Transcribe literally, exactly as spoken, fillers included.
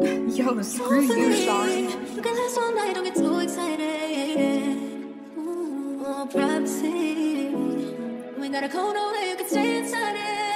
Yo, screw you, Sean. You can last all night, don't get too excited. Ooh, privacy. We got a code over, you can stay inside it.